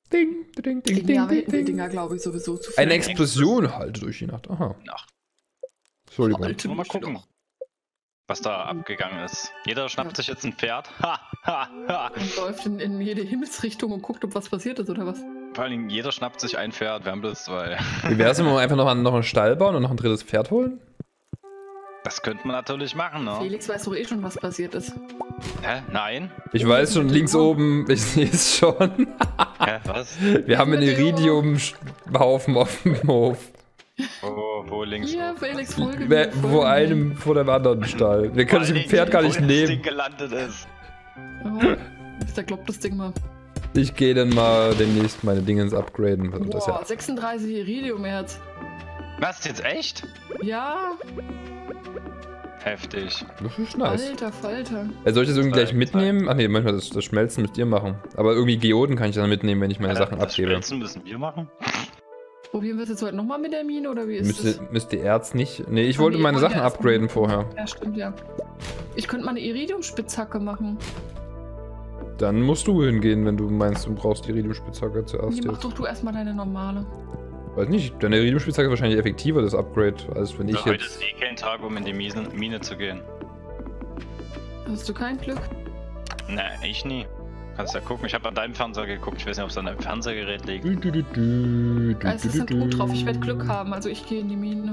Ding, ding, ding, Ja, ding, wir hätten die ding. Dinger, glaube ich, sowieso zu viel. Eine Explosion halt durch die Nacht. Aha. Ach, Entschuldigung. Alter, mal gucken, was da abgegangen ist. Jeder schnappt sich jetzt ein Pferd. Ha, ha, ha. Und läuft in jede Himmelsrichtung und guckt, ob was passiert ist, oder was? Vor allen Dingen, jeder schnappt sich ein Pferd. Wir haben bloß zwei. Wie wär's, wenn wir einfach noch einen Stall bauen und noch ein drittes Pferd holen? Das könnte man natürlich machen, ne? Felix weiß doch eh schon, was passiert ist. Hä? Nein? Ich weiß schon, links oben, ich sehe es schon. Hä? Was? Wir haben einen Iridium-Haufen auf dem Hof. Wo links? Hier, Felix, folge Wer- mir, Vor folge einem, vor dem anderen Stall. Wir können das Pferd gar nicht wo das Ding nehmen. gelandet ist. mir. Oh, da glaubt das Ding mal. Ich gehe dann mal demnächst meine Dingens upgraden. Also das Boah, ja. 36 Iridium-Herz. Was, jetzt echt? Ja, Heftig. Das ist nice. alter Falter. Soll ich das irgendwie gleich Zeig. mitnehmen? Ach nee, manchmal das Schmelzen müsst ihr machen. Aber irgendwie Geoden kann ich dann mitnehmen, wenn ich meine Sachen Das abgebe. Schmelzen müssen wir machen? Probieren wir es jetzt heute nochmal mit der Mine, oder wie ist das? Müsste Erz nicht. Nee, ich Ah, wollte nee, meine wollte Sachen erst upgraden mal. vorher. Ja, stimmt, ja. Ich könnte mal eine Iridium-Spitzhacke machen. Dann musst du hingehen, wenn du meinst, du brauchst die Iridium-Spitzhacke zuerst Nee, mach jetzt. doch du erstmal deine normale. Weiß nicht, deine Iridium-Spitzhacke ist wahrscheinlich effektiver, das Upgrade, als wenn ich Heute jetzt... ist eh kein Tag, um in die Mine zu gehen. Hast du kein Glück? Ne, ich nie. Kannst ja gucken. Ich habe an deinem Fernseher geguckt. Ich weiß nicht, ob es an deinem Fernsehgerät liegt. Es ist ein Tod drauf, ich werde Glück haben, also ich gehe in die Mine.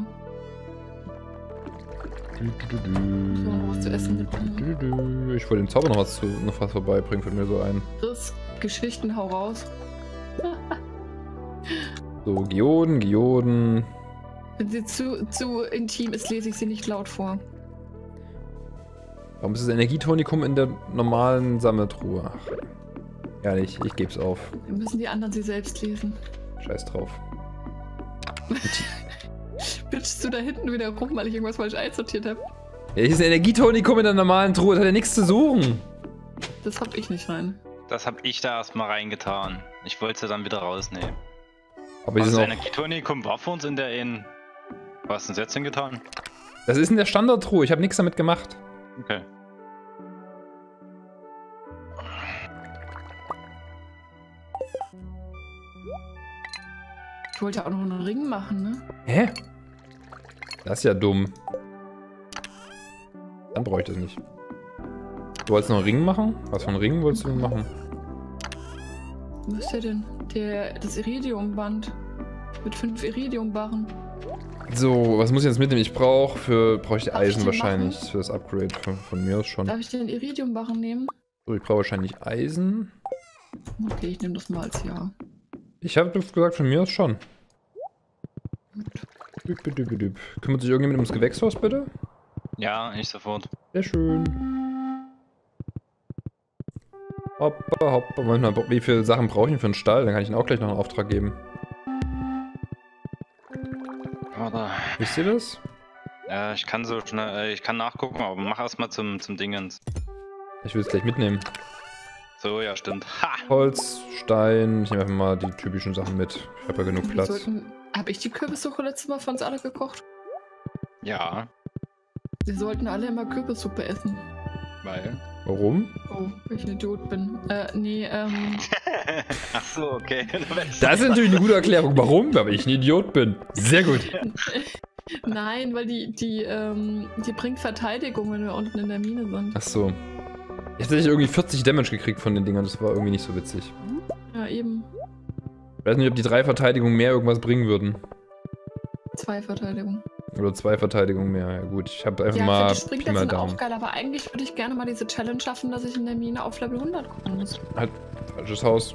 So, noch was zu essen mitnehmen. Ich wollte dem Zauber noch was vorbeibringen, fällt mir so ein. Chris, Geschichten, hau raus. So, Geoden. Wenn sie zu intim ist, lese ich sie nicht laut vor. Warum ist das Energietonikum in der normalen Sammeltruhe? Ach, ehrlich, ich geb's auf. Wir müssen die anderen sie selbst lesen. Scheiß drauf. Bitchst du da hinten wieder rum, weil ich irgendwas falsch einsortiert habe? Ja, hier ist ein Energietonikum in der normalen Truhe, das hat ja nichts zu suchen. Das hab ich nicht rein. Das habe ich da erstmal reingetan. Ich wollte sie dann wieder rausnehmen. Aber hier Das ist noch... Energietonikum war für uns in der in. Was hast du denn jetzt hingetan? Das ist in der Standardtruhe, ich habe nichts damit gemacht. Okay. Ich wollte auch noch einen Ring machen, ne? Hä? Das ist ja dumm. Dann brauche ich das nicht. Du wolltest noch einen Ring machen? Was für einen Ring wolltest du denn machen? Wo ist der denn? Das Iridiumband. Mit 5 Iridiumbarren. So, was muss ich jetzt mitnehmen? Ich brauche ich Darf Eisen ich den wahrscheinlich machen? für das Upgrade von mir aus schon. Darf ich den Iridiumbarren nehmen? So, ich brauche wahrscheinlich Eisen. Okay, ich nehme das mal als Ja. Ich habe gesagt, von mir aus schon. Kümmert sich irgendjemand ums Gewächshaus, bitte? Ja, ich sofort. Sehr schön. Hoppa, hoppa. Moment mal, wie viele Sachen brauche ich denn für einen Stall? Dann kann ich Ihnen auch gleich noch einen Auftrag geben. Warte. Wisst ihr das? Ja, ich kann so schnell, ich kann nachgucken, aber mach erstmal zum Dingens. Ich will es gleich mitnehmen. So, ja, stimmt. Ha! Holz, Stein. Ich nehme einfach mal die typischen Sachen mit. Ich habe ja genug Platz. Habe ich die Kürbissuppe letztes Mal für uns alle gekocht? Ja, Wir sollten alle immer Kürbissuppe essen. weil. Warum? Oh, weil ich ein Idiot bin. Nee, Ach so, okay. Das ist natürlich eine gute Erklärung. Warum? Weil ich ein Idiot bin. Sehr gut. Nein, weil die bringt Verteidigung, wenn wir unten in der Mine sind. Ach so. Ich hatte irgendwie 40 Damage gekriegt von den Dingern. Das war irgendwie nicht so witzig. Ja, eben. Ich weiß nicht, ob die 3 Verteidigungen mehr irgendwas bringen würden. 2 Verteidigung. Oder 2 Verteidigungen mehr. Ja gut, ich habe einfach Ja, mal die Springplätze Pi mal sind Daumen. auch geil, aber eigentlich würde ich gerne mal diese Challenge schaffen, dass ich in der Mine auf Level 100 kommen muss. Halt, falsches Haus.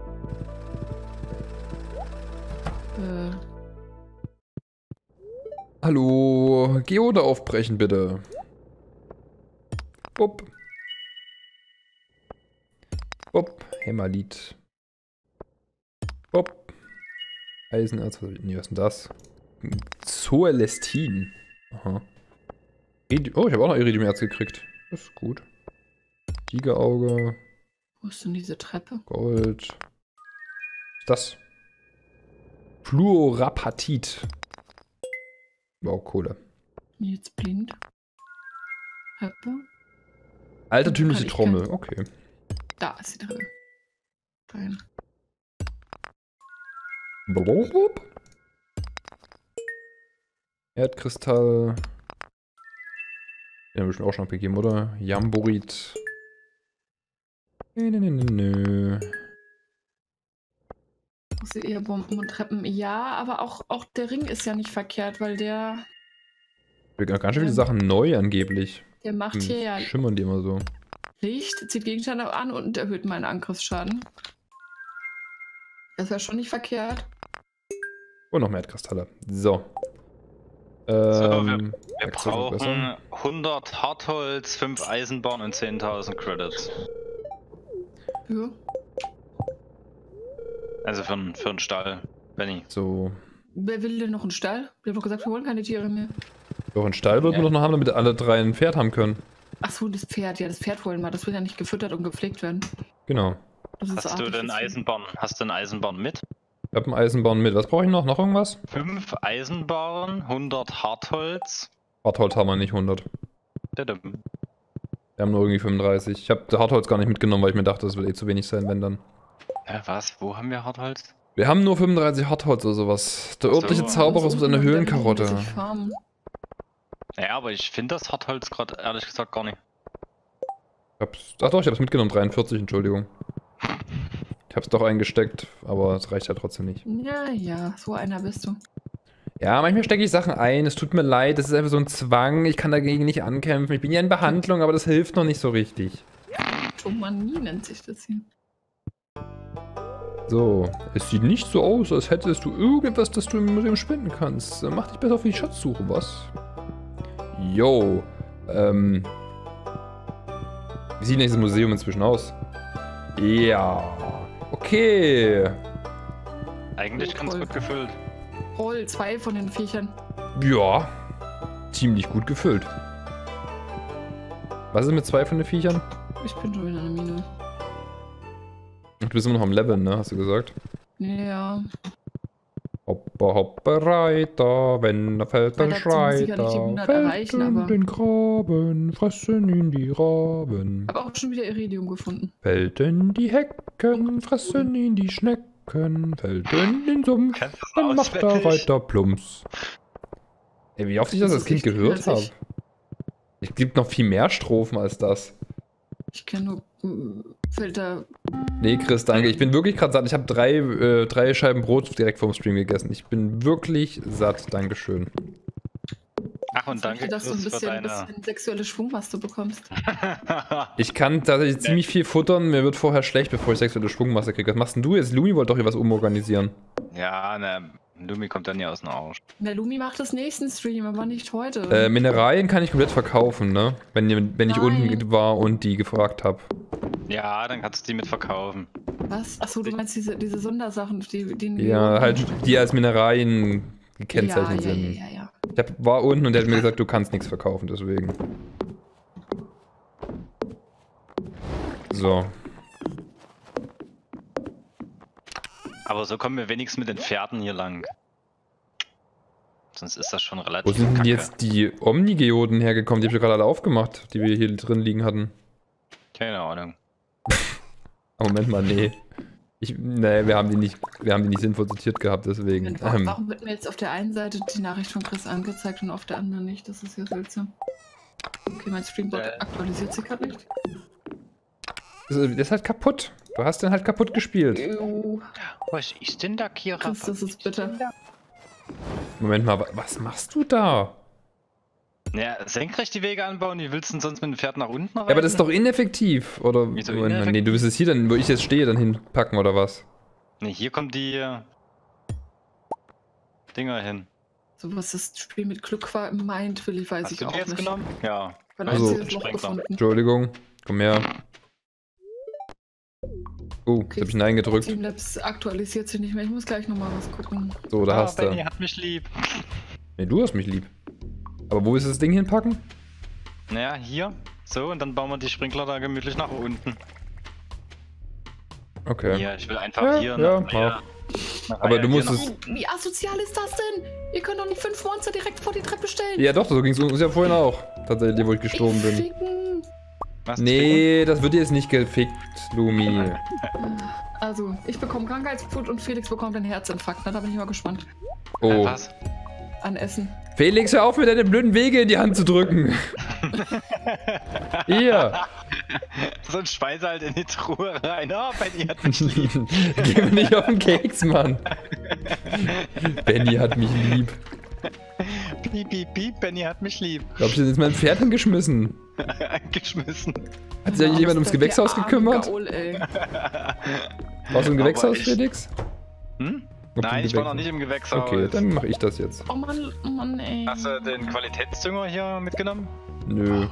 Hallo, Geode aufbrechen bitte. Upp. Upp, Hämmerlied. Upp. Eisenerz, nee, was ist denn das? Zoelestin. Aha. Oh, ich habe auch noch Iridiumerz gekriegt. Das ist gut. Tigerauge, Wo ist denn diese Treppe? Gold. Was ist das? Fluorapatit. Wow, Kohle. Bin ich jetzt blind? Treppe? Altertümliche Kann ich Trommel, okay. Da ist sie drin. Fein. Blub. Erdkristall. Den habe ich mir auch schon abgegeben, oder? Jamborit. Nö. Muss eher Bomben und Treppen. Ja, aber auch der Ring ist ja nicht verkehrt, weil der Wir haben ganz schön viele Sachen neu angeblich. der macht hier ja Schimmern die immer so. Licht, zieht Gegenstände an und erhöht meinen Angriffsschaden. Das wäre schon nicht verkehrt. Und noch mehr Erdkristalle. So. Wir Aktion verbessern. brauchen 100 Hartholz, 5 Eisenbahn und 10.000 Credits. Ja. Also für einen Stall, Benny. So. Wer will denn noch einen Stall? Wir haben doch gesagt, wir wollen keine Tiere mehr. Doch, einen Stall würden wir doch noch haben, damit alle drei ein Pferd haben können. Achso, das Pferd. Ja, das Pferd wollen wir. Das will ja nicht gefüttert und gepflegt werden. Genau. Das ist Hast du denn Eisenbahn? Hast du einen Eisenbahn mit? Ich habe einen Eisenbahn mit. Was brauche ich noch? Noch irgendwas? 5 Eisenbahn, 100 Hartholz. Hartholz haben wir nicht 100. Dadum. Wir haben nur irgendwie 35. Ich habe Hartholz gar nicht mitgenommen, weil ich mir dachte, das wird eh zu wenig sein, wenn dann. Was? Wo haben wir Hartholz? Wir haben nur 35 Hartholz oder sowas. Der örtliche Zauberer ist eine Höhlenkarotte. Ja, aber ich finde das Hartholz gerade ehrlich gesagt gar nicht. Ach doch, ich habe es mitgenommen. 43, Entschuldigung. Ich habe es doch eingesteckt, aber es reicht ja trotzdem nicht. Ja, so einer bist du. Ja, manchmal stecke ich Sachen ein. Es tut mir leid, das ist einfach so ein Zwang. Ich kann dagegen nicht ankämpfen. Ich bin ja in Behandlung, aber das hilft noch nicht so richtig. Tomanie nennt sich das hier. So, es sieht nicht so aus, als hättest du irgendwas, das du im Museum spenden kannst. Mach dich besser auf die Schatzsuche, was? Yo, wie sieht denn dieses Museum inzwischen aus? Ja, okay. Eigentlich ganz gut gefüllt. Roll, 2 von den Viechern. Ja, ziemlich gut gefüllt. Was ist mit 2 von den Viechern? Ich bin schon in einer Mine. Du bist immer noch am Leveln, ne? Hast du gesagt? Ja. Hoppe, hoppe, Reiter, wenn er fällt, dann schreit er. Fällt in den Graben, fressen ihn die Raben. Hab auch schon wieder Iridium gefunden. Fällt in die Hecken, fressen ihn die Schnecken. Fällt in den Sumpf, dann macht der Reiter Plumps. Ey, wie oft ich das als Kind gehört habe. Es gibt noch viel mehr Strophen als das. Ich kenne nur Filter. Nee, Chris, danke. Ich bin wirklich gerade satt. Ich habe 3 Scheiben Brot direkt vorm Stream gegessen. Ich bin wirklich satt. Dankeschön. Ach, und danke, dass du ein Chris, für bisschen deine... sexuelle Schwung, was du bekommst. Ich kann tatsächlich ziemlich viel futtern. Mir wird vorher schlecht, bevor ich sexuelle Schwungmasse kriege. Was machst denn du jetzt? Lumi wollte doch hier was umorganisieren. Ja, ne, Lumi kommt dann ja aus dem Arsch. Der Lumi macht das nächsten Stream, aber nicht heute. Mineralien kann ich komplett verkaufen, ne? Wenn ich unten war und die gefragt habe. Ja, dann kannst du die mit verkaufen. Was? Achso, du meinst diese Sondersachen, die ja, halt, die als Mineralien gekennzeichnet sind. Ja. Ich war unten und der hat mir gesagt, du kannst nichts verkaufen, deswegen. So. Aber so kommen wir wenigstens mit den Pferden hier lang. Sonst ist das schon relativ Wo sind denn kacke. jetzt die Omnigeoden hergekommen? Die habe ich gerade alle aufgemacht, die wir hier drin liegen hatten. Keine Ahnung. Moment mal, nee. Nee, wir haben die nicht sinnvoll sortiert gehabt, deswegen. Warum wird mir jetzt auf der einen Seite die Nachricht von Chris angezeigt und auf der anderen nicht? Das ist ja seltsam. Okay, mein Streambot aktualisiert sich gerade nicht. Der ist halt kaputt. Du hast den halt kaputt gespielt. Was ist denn da, Kira? Chris, das ist bitter. Moment mal, was machst du da? Ja, senkrecht die Wege anbauen, wie willst du denn sonst mit dem Pferd nach unten reiten? Ja, aber das ist doch ineffektiv, oder? Wieso Moment mal, nee, du willst es hier dann, wo ich jetzt stehe, dann hinpacken, oder was? Ne, hier kommen die Dinger hin. So was das Spiel mit Glück meint, will ich, weiß Hast ich du auch die jetzt nicht. genommen? Ja. Ein Also, einziges Loch gefunden. Entschuldigung, komm her. Jetzt hab ich Nein gedrückt. Streamlabs aktualisiert sich nicht mehr, ich muss gleich nochmal was gucken. So, da hast du. Benny hat mich lieb. Nee, du hast mich lieb. Aber wo ist das Ding hinpacken? Naja, hier. So, und dann bauen wir die Sprinkler da gemütlich nach unten. Okay. Ja, ich will einfach hier nach aber du musst es... Wie asozial ist das denn? Ihr könnt doch nicht 5 Monster direkt vor die Treppe stellen. Ja doch, so ging es uns ja vorhin auch. Tatsächlich, wo ich gestorben bin. Ficken. Was? Nee, das wird jetzt nicht gefickt, Lumi. Also, ich bekomme Krankheitsblut und Felix bekommt einen Herzinfarkt. Na, da bin ich mal gespannt. Oh. Was? An Essen. Felix, hör auf, mir deine blöden Wege in die Hand zu drücken. Hier. Sonst speise halt in die Truhe rein. Oh, Benny hat mich lieb. Geh mir nicht auf den Keks, Mann. Benny hat mich lieb. Piep, piep, piep, Benny hat mich lieb. Glaubst du, jetzt mein Pferd hingeschmissen? Geschmissen. Hat sich eigentlich jemand ums Gewächshaus gekümmert? Gaul, ey. Warst du im Gewächshaus, ich- Felix? Hm? Ob du Nein, im ich war noch Gewächshaus- nicht im Gewächshaus. Okay, dann mache ich das jetzt. Oh Mann, ey. Hast du den Qualitätsdünger hier mitgenommen? Nö.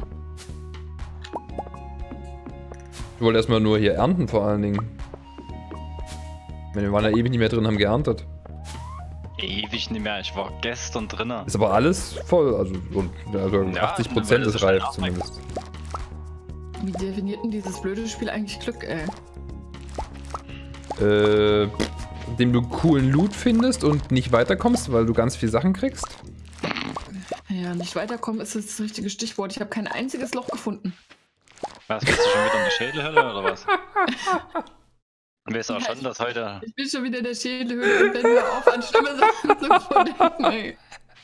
Ich wollte erstmal nur hier ernten, vor allen Dingen. Ich meine, wir waren ja ewig nicht mehr drin, haben geerntet. Ewig nicht mehr, ich war gestern drinnen. Ist aber alles voll, also, also Ja, 80% weil ist das reif ist zumindest. Wie definiert denn dieses blöde Spiel eigentlich Glück, ey? Indem du coolen Loot findest und nicht weiterkommst, weil du ganz viel Sachen kriegst. Ja, nicht weiterkommen ist das richtige Stichwort. Ich habe kein einziges Loch gefunden. Was, bist du schon wieder in der Schädelhölle oder was? Du weißt auch schon, dass heute... Ich bin schon wieder in der Schädelhöhle und wenn wir auf an schlimme Sachen zu denken, ey.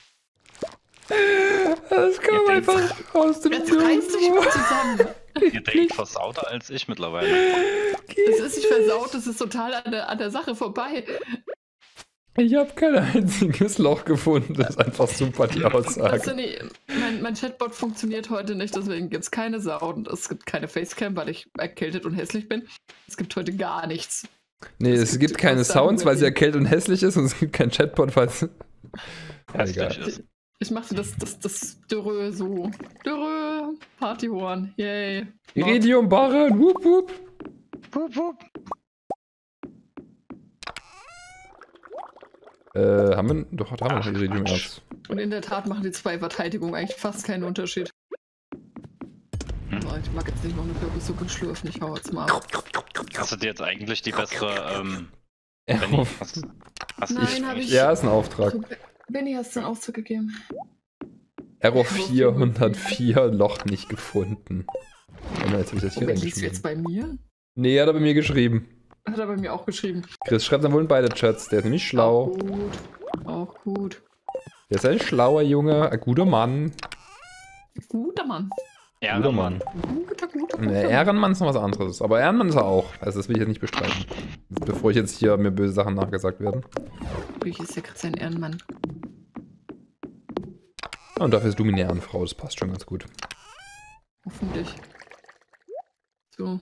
Das kam Ihr einfach aus dem Jetzt reißt dich mal zusammen. Ihr denkt versauter als ich mittlerweile. Das ist nicht versaut, das ist total an der Sache vorbei. Ich habe kein einziges Loch gefunden. Das ist einfach super, die Weißt du, Aussage. nee, mein Chatbot funktioniert heute nicht, deswegen gibt es keine Sau und es gibt keine Facecam, weil ich erkältet und hässlich bin. Es gibt heute gar nichts. Nee, es gibt keine Sounds, weil sie erkältet und hässlich ist und es gibt keinen Chatbot, weil es... Ja, Hässlich egal. ist. Ich machte das Dürre so. Dürre, Partyhorn, yay. Iridium Barren, wup wup. Wup, wup. Haben wir... Doch, da haben wir noch Iridium-Erz. Und in der Tat machen die zwei Verteidigungen eigentlich fast keinen Unterschied. Hm. So, ich mag jetzt nicht noch eine Kürbissuppe schlürfen, ich hau jetzt mal ab. Hast du dir jetzt eigentlich die bessere, Ja, Benny? Hast du Nein, hab ich- ja, ist ein Auftrag. Benny, hast du einen Aufzug gegeben? Error 404, Loch nicht gefunden. Oh, jetzt habe ich das hier Moment, ist jetzt reingeschrieben. bei mir? Nee, hat er bei mir geschrieben. Hat er bei mir auch geschrieben. Chris schreibt dann wohl in beide Chats. Der ist nämlich Auch schlau. gut. Auch gut. Der ist ein schlauer Junge, ein guter Mann. Guter Mann. Ja, Guter Mann. Guter Ne, Ehrenmann ist noch was anderes. Aber Ehrenmann ist er auch. Also das will ich jetzt nicht bestreiten. Bevor ich jetzt hier mir böse Sachen nachgesagt werden. Natürlich ist der Chris ein Ehrenmann. Und dafür ist du eine Ehrenfrau. Das passt schon ganz gut. Hoffentlich. So.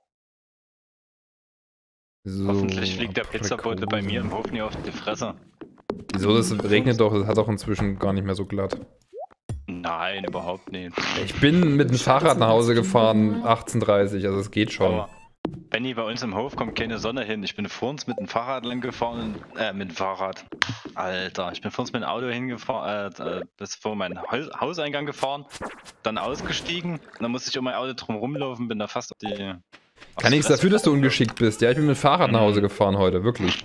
So, Hoffentlich fliegt der Pizzabote bei mir im Hof nie auf die Fresse. Wieso? Das regnet doch. Das hat doch inzwischen gar nicht mehr so glatt. Nein, überhaupt nicht. Ich bin mit dem Fahrrad nach Hause gefahren, 18:30, also es geht schon. Aber Benny, bei uns im Hof kommt keine Sonne hin. Ich bin vor uns mit dem Fahrrad lang gefahren. Mit dem Fahrrad. Alter, ich bin vor uns mit dem Auto hingefahren, bis vor meinen Hauseingang gefahren. Dann ausgestiegen. Und dann musste ich um mein Auto drum rumlaufen, bin da fast auf die... Kann nichts dafür, dass du ungeschickt bist. Ja, ich bin mit dem Fahrrad nach Hause gefahren heute, wirklich.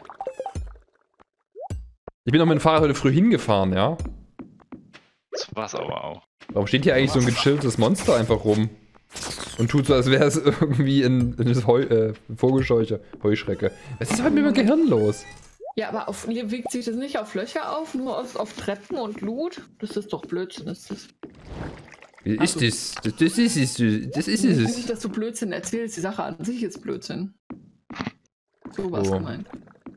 Ich bin auch mit dem Fahrrad heute früh hingefahren, ja. Das war's aber auch. Warum steht hier eigentlich so ein gechilltes Monster einfach rum? Und tut so, als wäre es irgendwie in das Vogelscheuche, Heuschrecke. Was ist heute mit meinem Gehirn los? Ja, aber wiegt sich das nicht auf Löcher auf, nur auf Treppen und Loot? Das ist doch Blödsinn, ist das. Wie ist das? Das ist es. Nicht, dass du Blödsinn erzählst, die Sache an sich ist Blödsinn. So was Oh. gemeint.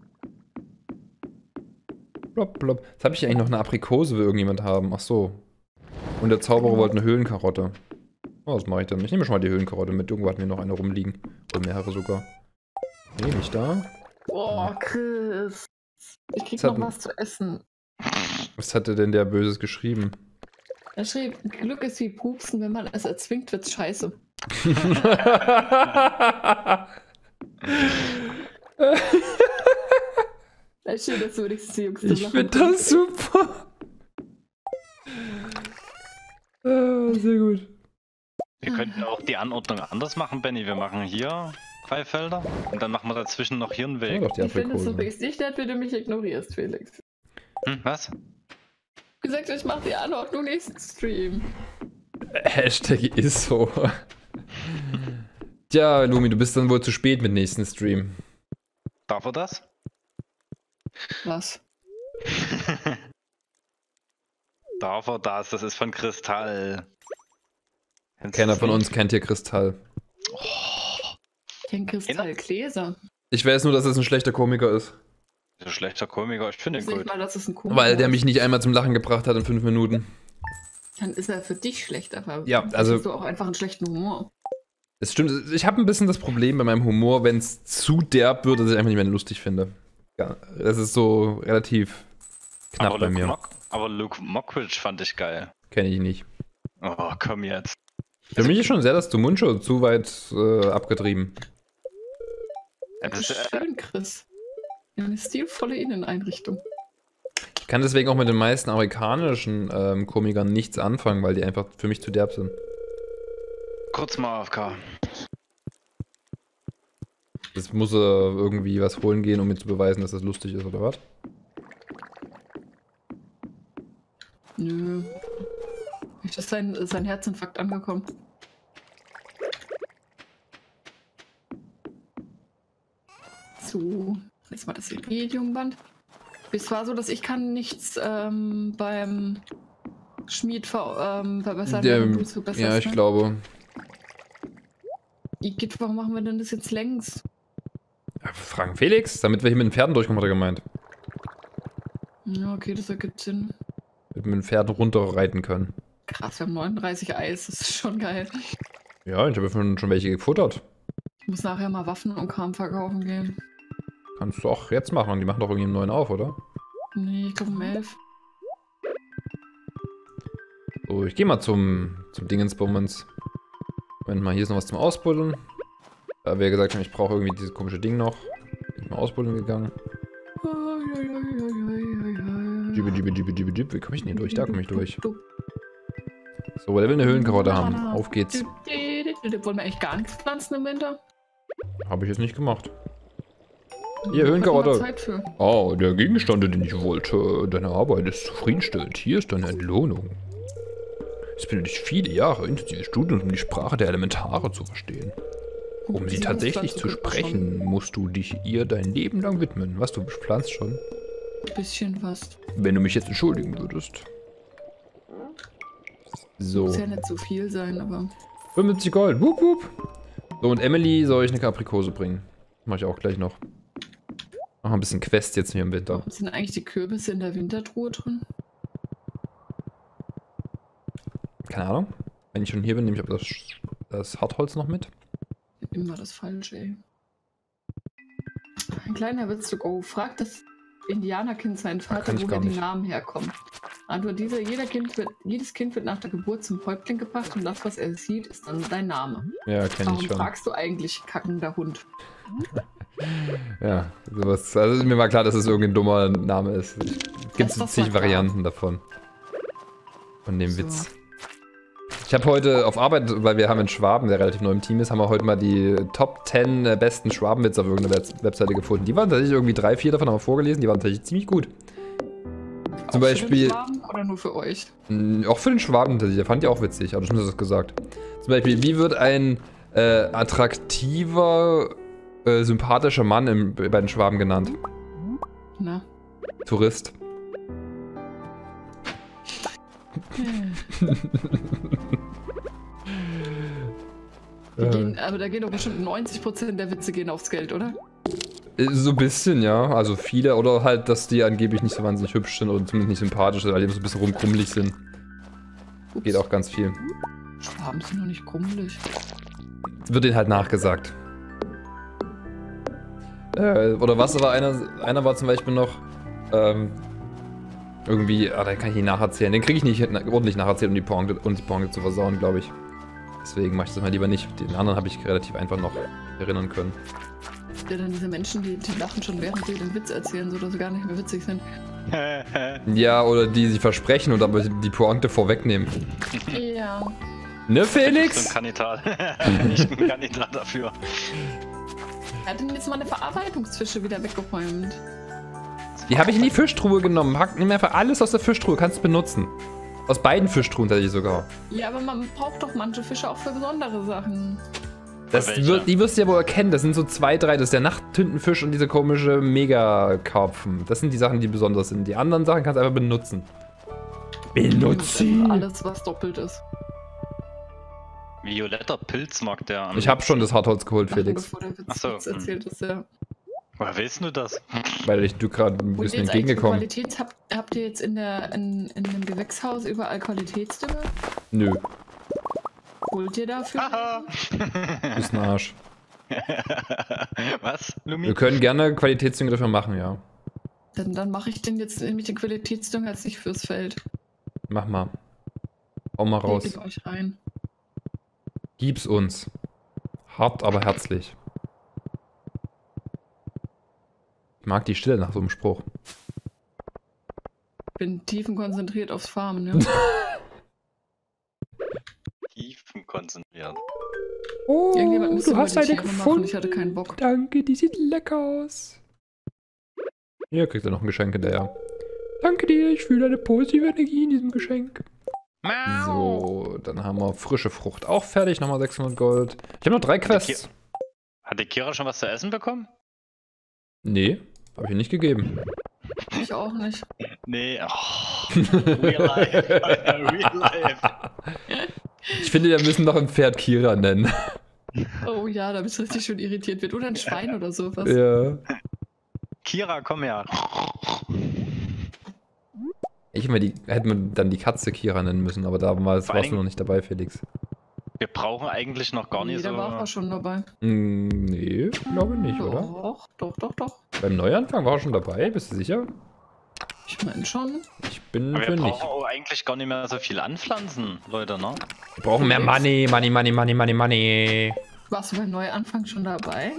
Blop, blop. Jetzt habe ich eigentlich noch eine Aprikose, will irgendjemand haben. Ach so. Und der Zauberer wollte eine Höhlenkarotte. Oh, was mache ich dann? Ich nehme schon mal die Höhlenkarotte mit. Irgendwo hatten wir noch eine rumliegen. Oder mehrere sogar. Nee, nicht da. Boah, Chris. Ich krieg Was hat noch denn- was zu essen. Was hatte denn der Böses geschrieben? Er schrieb, Glück ist wie Pupsen, wenn man es erzwingt, wird's scheiße. Schön, dass du wenigstens die Jungs Ich finde das super. Sehr gut. Wir könnten auch die Anordnung anders machen, Benny. Wir machen hier 3 Felder und dann machen wir dazwischen noch hier einen Ja, Weg. doch die Ich finde es Aprikose. übrigens nicht nett, wenn du mich ignorierst, Felix. Was? Wie gesagt, ich mache die Anordnung nächsten Stream. Hashtag ist so. Tja, Lumi, du bist dann wohl zu spät mit nächsten Stream. Darf er das? Was? Darf er das? Das ist von Kristall. Keiner von uns kennt hier Kristall. Ich kenne Kristallgläser. Ich weiß nur, dass es ein schlechter Komiker ist. So ein schlechter Komiker, ich finde Ich ihn weiß gut. nicht mal, dass es ein Komiker Weil der ist. mich nicht einmal zum Lachen gebracht hat in 5 Minuten. Dann ist er für dich schlecht, aber Ja, also- hast du auch einfach einen schlechten Humor. Es stimmt, ich habe ein bisschen das Problem bei meinem Humor, wenn es zu derb wird, dass ich einfach nicht mehr lustig finde. Ja, das ist so relativ knapp bei mir. Aber Luke Mockridge fand ich geil. Kenne ich nicht. Oh, komm jetzt. Für mich ist schon sehr das Dumuncho zu weit abgetrieben. Das ist schön, Chris. Ja, eine stilvolle Inneneinrichtung. Ich kann deswegen auch mit den meisten amerikanischen Komikern nichts anfangen, weil die einfach für mich zu derb sind. Kurz mal AFK. Das muss irgendwie was holen gehen, um mir zu beweisen, dass das lustig ist, oder was? Nö. Ist sein Herzinfarkt angekommen? So, jetzt mal das Iridiumband. Es war so, dass ich kann nichts beim Schmied verbessern, während du es verbesserst. Ja, ich ne? glaube. Igitt, warum machen wir denn das jetzt längs? Ja, fragen Felix, damit wir hier mit den Pferden durchkommen, hat er gemeint. Ja, okay, das ergibt Sinn. Damit wir mit den Pferden runterreiten können. Krass, wir haben 39 Eis, das ist schon geil. Ja, ich habe schon welche gefuttert. Ich muss nachher mal Waffen und Kram verkaufen gehen. Kannst du auch jetzt machen, die machen doch irgendwie einen neuen auf, oder? Nee, ich glaube um 11. So, ich gehe mal zum Dingensbummens. Moment mal, hier ist noch was zum Ausbuddeln. Da wir gesagt haben, ich brauche irgendwie dieses komische Ding noch. Bin ich mal ausbuddeln gegangen. Wie komme ich denn hier durch? Da komme ich durch. So, der will eine Höhlenkarotte haben. Auf geht's. Wollen wir echt gar nichts pflanzen im Winter? Habe ich jetzt nicht gemacht. Hier, Höhlenkarotte. Zeit für. Oh, der Gegenstand, den ich wollte. Deine Arbeit ist zufriedenstellend. Hier ist deine Entlohnung. Es benötigt viele Jahre intensives Studium, um die Sprache der Elementare zu verstehen. Um sie tatsächlich zu sprechen, musst du dich ihr dein Leben lang widmen. Was, du pflanzt schon? Ein bisschen was. Wenn du mich jetzt entschuldigen würdest. So. Muss ja nicht so viel sein, aber... 75 Gold. Wup, wup. So, und Emily soll ich eine Aprikose bringen. Mach ich auch gleich noch. Mach ein bisschen Quest jetzt hier im Winter. Warum sind eigentlich die Kürbisse in der Wintertruhe drin? Keine Ahnung. Wenn ich schon hier bin, nehme ich aber das Hartholz noch mit. Immer das Falsche, ey. Ein kleiner Witz to go. Fragt das Indianerkind seinen Vater, woher die Namen herkommen. Antwort dieser, jedes Kind wird nach der Geburt zum Häuptling gebracht und das, was er sieht, ist dann dein Name. Ja, kenn Warum ich schon. fragst du eigentlich kackender Hund? Ja, sowas. Also mir war klar, dass es irgendein dummer Name ist. Gibt es zig Varianten davon. Von dem Witz. Ich habe heute auf Arbeit, weil wir haben einen Schwaben, der relativ neu im Team ist, haben wir heute mal die Top 10 besten Schwabenwitze auf irgendeiner Webseite gefunden. Die waren tatsächlich irgendwie 3, 4 davon haben wir vorgelesen, die waren tatsächlich ziemlich gut. Zum Beispiel. Für den Schwaben oder nur für euch? Auch für den Schwaben tatsächlich, der fand ich auch witzig, aber du hast es gesagt. Zum Beispiel, wie wird ein attraktiver, sympathischer Mann bei den Schwaben genannt? Na? Tourist. Aber da gehen doch bestimmt 90% der Witze gehen aufs Geld, oder? So ein bisschen, ja. Also viele, oder halt, dass die angeblich nicht so wahnsinnig hübsch sind oder zumindest nicht sympathisch sind, weil die so ein bisschen rumkrummelig sind. Ups. Geht auch ganz viel. Schwaben sind noch nicht krummelig. Wird denen halt nachgesagt. Oder was, aber einer war zum Beispiel noch, irgendwie, den kann ich nicht nacherzählen. Den kriege ich nicht ordentlich nacherzählt, um die Pointe zu versauen, glaube ich. Deswegen mache ich das mal lieber nicht. Den anderen habe ich relativ einfach noch erinnern können. Ja, dann diese Menschen, die lachen schon, während sie den Witz erzählen, sodass sie gar nicht mehr witzig sind. Ja, oder die sich versprechen und aber die Pointe vorwegnehmen. Ja. Ne, Felix? Ich bin Kandidat. Ich bin Kandidat dafür. Er hat denn jetzt meine Verarbeitungsfische wieder weggeräumt. Die habe ich in die Fischtruhe genommen. Nimm einfach alles aus der Fischtruhe, kannst du benutzen. Aus beiden Fischtruhen tatsächlich sogar. Ja, aber man braucht doch manche Fische auch für besondere Sachen. Die wirst du ja wohl erkennen. Das sind so 2, 3. Das ist der Nachttintenfisch und diese komische Megakarpfen. Das sind die Sachen, die besonders sind. Die anderen Sachen kannst du einfach benutzen. Benutzen! Alles, was doppelt ist. Violetter Pilz mag der. Ich habe schon das Hartholz geholt, Felix. Bevor der Witz Ach so, erzählt ist, ja. Woher willst du das? Weil du gerade ein bisschen entgegengekommen. Habt ihr jetzt in dem Gewächshaus überall Qualitätsdünger? Nö. Holt ihr dafür? Haha! Ist ein Arsch. Was, Lumi? Wir können gerne Qualitätsdünger dafür machen, ja. Dann mache ich den jetzt nämlich den Qualitätsdünger als nicht fürs Feld. Mach mal. Hau mal raus. Leg euch rein. Gib's uns. Hart, aber herzlich. Ich mag die Stille nach so einem Spruch. Bin tiefenkonzentriert aufs Farmen, ja. Tiefenkonzentriert. Oh, Irgendjemand müsste du hast mal die eine Tiere gefunden. machen, ich hatte keinen Bock. Danke, die sieht lecker aus. Hier kriegt er noch ein Geschenk hinterher. Danke dir, ich fühle eine positive Energie in diesem Geschenk. So, dann haben wir frische Frucht auch fertig, nochmal 600 Gold. Ich habe noch 3 Quests. Hat die Kira schon was zu essen bekommen? Nee, habe ich ihr nicht gegeben. Ich auch nicht. Nee, oh. Real life. Real life. Ich finde, wir müssen noch ein Pferd Kira nennen. Oh ja, da bist du richtig schön irritiert wird. Oder ein Schwein oder sowas. Ja. Kira, komm her. Hätten wir dann die Katze Kira nennen müssen, aber damals warst du noch nicht dabei, Felix. Wir brauchen eigentlich noch gar nicht Nee, so... da war er schon dabei. Nee, glaube nicht, oder? Doch. Beim Neuanfang war er schon dabei, bist du sicher? Ich meine schon. Ich bin Aber für wir nicht. brauchen auch eigentlich gar nicht mehr so viel anpflanzen, Leute, ne? Wir brauchen mehr Money. Warst du beim Neuanfang schon dabei?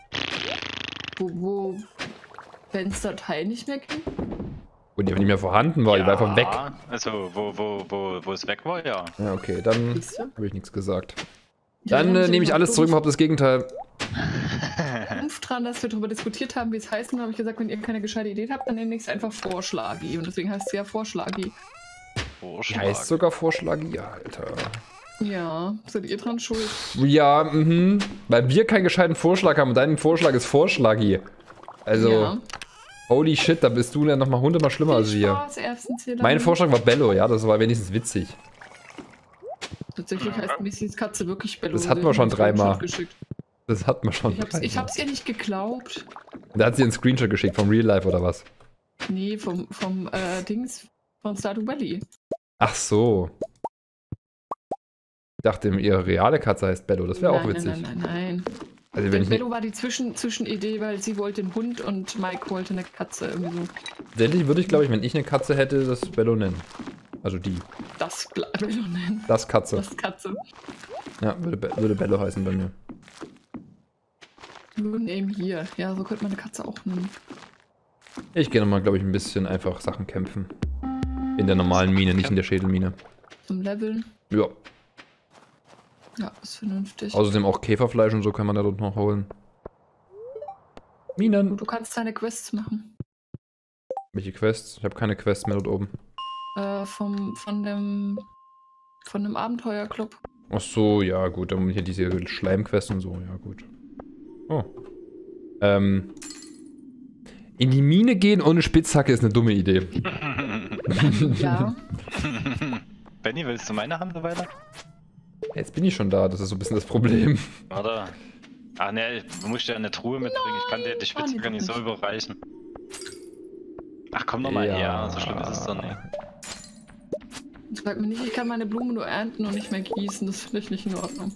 Wenn es Datei nicht mehr ging? Und die nicht mehr vorhanden war, die war einfach weg. Also, wo es weg war, ja. Ja, okay, dann Siehst du? habe ich nichts gesagt. Ja, Dann nehme ich alles zurück und habe das Gegenteil. Dran, dass wir darüber diskutiert haben, wie es heißt, und habe ich gesagt, wenn ihr keine gescheite Idee habt, dann nenne ich es einfach Vorschlagi. Und deswegen heißt es ja Vorschlagi. Die heißt sogar Vorschlagi, Alter. Ja, seid ihr dran schuld? Ja, weil wir keinen gescheiten Vorschlag haben und dein Vorschlag ist Vorschlagi. Also, Ja. holy shit, da bist du ja nochmal 100-mal schlimmer als wir. Spaß, Erbsenzähler. Mein Vorschlag war Bello, ja, das war wenigstens witzig. Tatsächlich heißt Missys Katze wirklich Bello. Das hatten wir schon Sie hat mir einen 3-mal. Screenshot geschickt. Das hat man schon. Ich hab's ihr nicht geglaubt. Da hat sie einen Screenshot geschickt vom Real Life oder was? Nee, vom Dings von Stardew Valley. Ach so. Ich dachte, ihre reale Katze heißt Bello, das wäre auch witzig. Nein. Also wenn ich Bello war die Zwischenidee, weil sie wollte einen Hund und Mike wollte eine Katze irgendwie so. Tatsächlich würde ich, glaube ich, wenn ich eine Katze hätte, das Bello nennen. Also die. Das Bello nennen. Das Katze. Das Katze. Ja, würde Bello heißen bei mir. Nur Name hier. Ja, so könnte man eine Katze auch nehmen. Ich gehe nochmal, glaube ich, ein bisschen einfach Sachen kämpfen. In der normalen Mine, nicht in der Schädelmine. Zum Leveln. Ja. Ja, ist vernünftig. Außerdem auch Käferfleisch und so kann man da dort noch holen. Minen. Du kannst deine Quests machen. Welche Quests? Ich habe keine Quests mehr dort oben. Von dem Abenteuerclub. Ach so, ja gut, dann hier diese Schleimquests und so, ja gut. Oh. In die Mine gehen ohne Spitzhacke ist eine dumme Idee. Ja. Benny, willst du meine Hand so weiter? Jetzt bin ich schon da, das ist so ein bisschen das Problem. Warte. Ach ne, du musst ja eine Truhe mitbringen. Ich kann dir die Spitzhacke nicht so überreichen. Ach komm doch mal her, so schlimm ist es doch nicht. Sag mir nicht, ich kann meine Blumen nur ernten und nicht mehr gießen. Das finde ich nicht in Ordnung.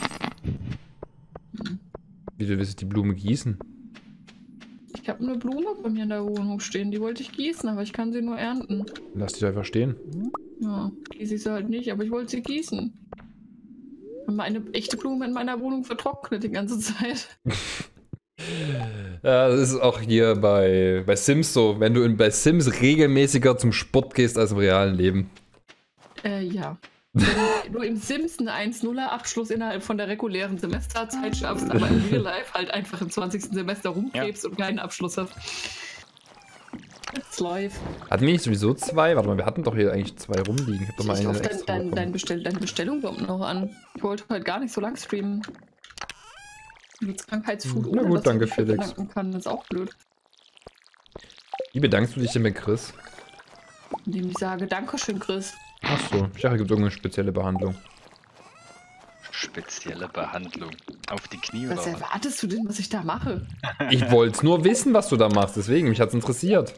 Wieso willst du die Blume gießen? Ich habe eine Blume bei mir in der Wohnung stehen, die wollte ich gießen, aber ich kann sie nur ernten. Lass dich einfach stehen. Ja, gieße ich sie halt nicht, aber ich wollte sie gießen. Und meine echte Blume in meiner Wohnung vertrocknet die ganze Zeit. Ja, das ist auch hier bei Sims so, wenn du bei Sims regelmäßiger zum Sport gehst als im realen Leben. Ja. Wenn du im Sims einen 1-0er Abschluss innerhalb von der regulären Semesterzeit schaffst, aber im Real Life halt einfach im 20. Semester rumkrebst und keinen Abschluss hast. It's live. Hatten wir nicht sowieso 2? Warte mal, wir hatten doch hier eigentlich 2 rumliegen. Ich hab doch mal Ich eine hoffe, extra deine Bestellung kommt noch an. Ich wollte halt gar nicht so lang streamen. Mit Krankheitsfood Na gut, danke, ich Felix. bedanken kann, ist auch blöd. Wie bedankst du dich denn bei Chris? Indem ich sage, Dankeschön, Chris. Achso, ich dachte, gibt es irgendeine spezielle Behandlung. Spezielle Behandlung. Auf die Knie Was oder was? erwartest du denn, was ich da mache? Ich wollte nur wissen, was du da machst, deswegen, mich hat's interessiert.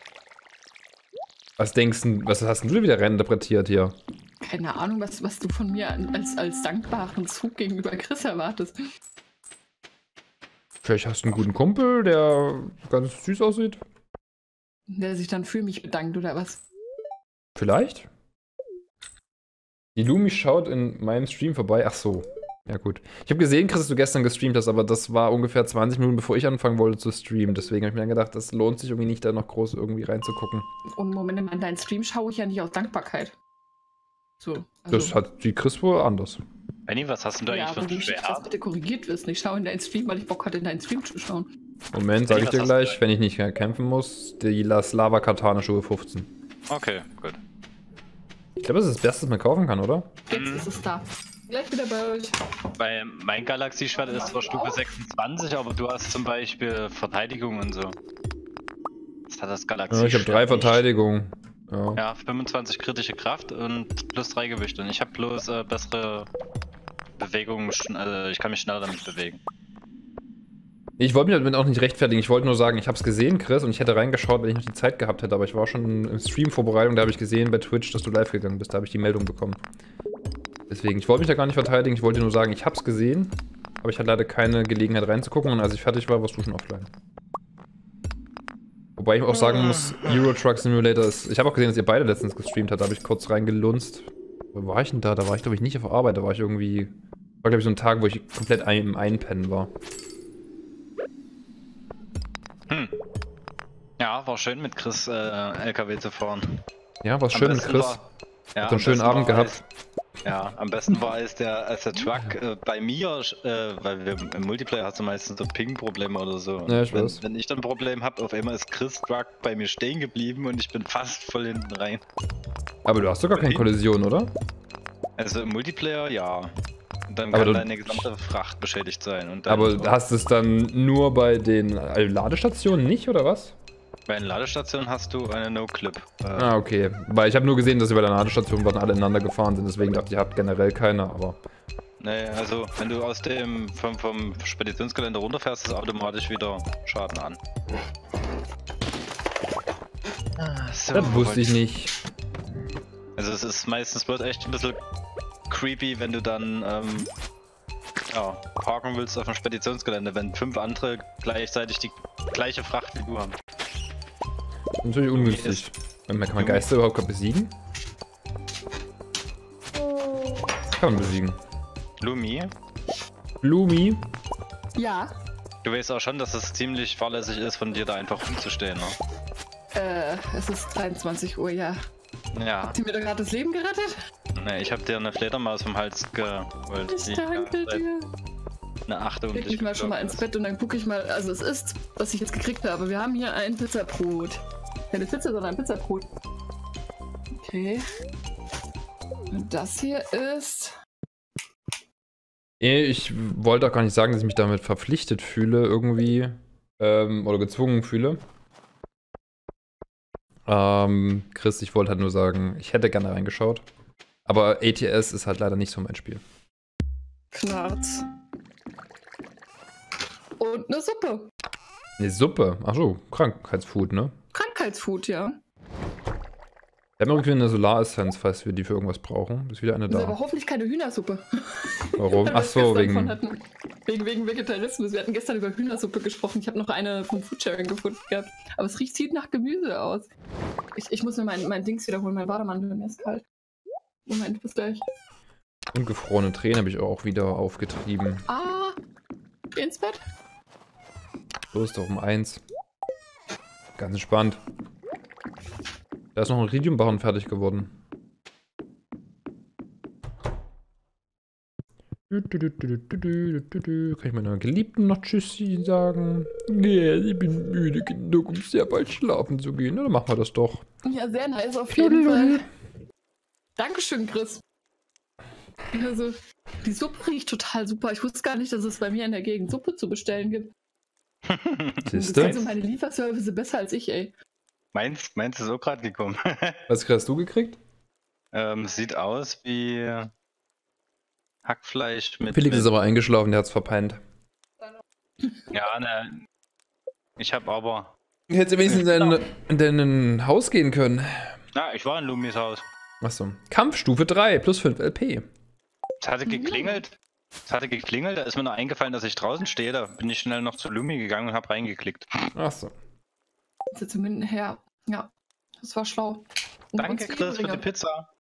Was denkst du, was hast denn du wieder reinterpretiert hier? Keine Ahnung, was du von mir als dankbaren Zug gegenüber Chris erwartest. Vielleicht hast du einen guten Kumpel, der ganz süß aussieht. Der sich dann für mich bedankt, oder was? Vielleicht? Die Lumi schaut in meinem Stream vorbei. Ach so. Ja gut. Ich habe gesehen, Chris, dass du gestern gestreamt hast, aber das war ungefähr 20 Minuten, bevor ich anfangen wollte zu streamen. Deswegen habe ich mir dann gedacht, das lohnt sich irgendwie nicht, da noch groß irgendwie reinzugucken. Und Moment, in deinen Stream schaue ich ja nicht aus Dankbarkeit. So. Also, Das hat die Chris wohl anders. Benni, was hast denn du ja, eigentlich für aber ein du das Schwert? bitte korrigiert wirst. Ich schaue in deinen Stream, weil ich Bock hatte, in deinen Stream zu schauen. Moment, sage ich Was dir hast du gleich, denn? wenn ich nicht mehr kämpfen muss. Die Lava Katana Schuhe 15. Okay, gut. Ich glaube, das ist das Beste, was man kaufen kann, oder? Jetzt ist es da. Gleich wieder bei euch. Bei mein Galaxie-Schwert ist zwar Stufe 26, aber du hast zum Beispiel Verteidigung und so. Das hat das Galaxie. Ja, ich habe 3 Verteidigungen. Ja. Ja, 25 kritische Kraft und plus 3 Gewicht. Und ich habe bloß bessere Bewegungen, also ich kann mich schneller damit bewegen. Ich wollte mich damit auch nicht rechtfertigen. Ich wollte nur sagen, ich habe es gesehen, Chris, und ich hätte reingeschaut, wenn ich noch die Zeit gehabt hätte. Aber ich war schon im Stream-Vorbereitung, da habe ich gesehen bei Twitch, dass du live gegangen bist. Da habe ich die Meldung bekommen. Deswegen, ich wollte mich da gar nicht verteidigen. Ich wollte nur sagen, ich habe es gesehen, aber ich hatte leider keine Gelegenheit reinzugucken. Und als ich fertig war, warst du schon offline. Wobei ich auch sagen muss, Euro Truck Simulator ist... Ich habe auch gesehen, dass ihr beide letztens gestreamt habt. Da habe ich kurz reingelunzt. Wo war ich denn da? Da war ich, glaube ich, nicht auf Arbeit. Da war ich irgendwie... War, glaube ich, so ein Tag, wo ich komplett im Einpennen war. Ja, war schön mit Chris LKW zu fahren. Ja, war Am schön mit besten Chris. war- Ja, Hat am einen schönen besten Abend war, gehabt. Ja, am besten war, als der Truck bei mir, weil wir im Multiplayer hast du meistens so Ping-Probleme oder so. Ja, ich weiß. Wenn ich dann ein Problem habe, auf einmal ist Chris Truck bei mir stehen geblieben und ich bin fast voll hinten rein. Aber du hast doch gar keine Kollision, oder? Also im Multiplayer, ja. Und dann Aber kann du- deine gesamte Fracht beschädigt sein. Und dann Aber hast du es dann nur bei den Ladestationen nicht, oder was? bei den Ladestationen hast du eine No-Clip. Ah, okay. Weil ich habe nur gesehen, dass sie bei der Ladestation waren, alle ineinander gefahren sind, deswegen dachte ich, ihr habt generell keine, aber... Nee, also wenn du aus dem vom Speditionsgelände runterfährst, ist automatisch wieder Schaden an. So, Das wusste ich nicht. Also es ist meistens bloß echt ein bisschen creepy, wenn du dann ja, parken willst auf dem Speditionsgelände, wenn 5 andere gleichzeitig die gleiche Fracht wie du haben. Das ist natürlich ungünstig. Kann man Geister überhaupt besiegen? Kann man besiegen. Lumi, Lumi? Ja. du weißt auch schon, dass es ziemlich fahrlässig ist, von dir da einfach rumzustehen, ne? Es ist 23 Uhr, ja. Ja, Habt ihr mir da gerade das Leben gerettet? ne, ich hab dir eine Fledermaus vom Hals geholt. Ich die danke dir. Eine Achte um Leg dich mich mal schon mal ins geflogen Bett und dann gucke ich mal, also es ist, was ich jetzt gekriegt habe. Wir haben hier ein Pizzabrot. Keine Pizza, sondern ein Pizzabrot. Okay. Und das hier ist... Ich wollte auch gar nicht sagen, dass ich mich damit verpflichtet fühle, irgendwie. Oder gezwungen fühle. Chris, ich wollte halt nur sagen, ich hätte gerne reingeschaut. Aber ATS ist halt leider nicht so mein Spiel. Knarz. Und eine Suppe. Ne, Suppe. Achso, Krankheitsfood, ne? Krankheitsfood, ja. Wir haben irgendwie eine Solaressenz, falls wir die für irgendwas brauchen. Ist wieder eine Das ist aber da. hoffentlich keine Hühnersuppe. Warum? Weil wir Achso, gestern von wegen. hatten. Wegen Vegetarismus. Wir hatten gestern über Hühnersuppe gesprochen. Ich habe noch eine von Foodsharing gefunden gehabt. Aber es sieht nach Gemüse aus. Ich muss mir mein Dings wiederholen, mein Bademantel, mir ist kalt. Moment, bis gleich. Ungefrorene Tränen habe ich auch wieder aufgetrieben. Ah, geh ins Bett. So ist doch um 1. Ganz entspannt. Da ist noch ein Iridiumbarren fertig geworden. Kann ich meiner Geliebten noch Tschüssi sagen? Nee, ich bin müde genug, um sehr bald schlafen zu gehen. Na, dann machen wir das doch. Ja, sehr nice auf jeden Fall. Dankeschön, Chris. Also, die Suppe riecht total super. Ich wusste gar nicht, dass es bei mir in der Gegend Suppe zu bestellen gibt. Siehste? Also meine Lieferservice besser als ich, ey. Meins ist auch gerade gekommen. Was hast du gekriegt? Sieht aus wie Hackfleisch mit... Felix ist aber eingeschlafen, der hat's verpeint. Ja, ne. Ich habe aber... Hättest du wenigstens in dein Haus gehen können. Na, ich war in Lumis Haus. Achso. Kampfstufe 3 plus 5 LP. Es hatte geklingelt. Da ist mir noch eingefallen, dass ich draußen stehe. Da bin ich schnell noch zu Lumi gegangen und habe reingeklickt. Achso. Jetzt zumindest her. Ja, das war schlau. Und Danke, uns Chris, für die Liebringe. Pizza.